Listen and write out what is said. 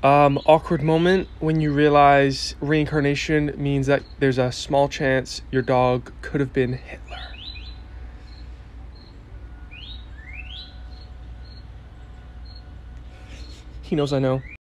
Awkward moment when you realize reincarnation means that there's a small chance your dog could have been Hitler. He knows I know.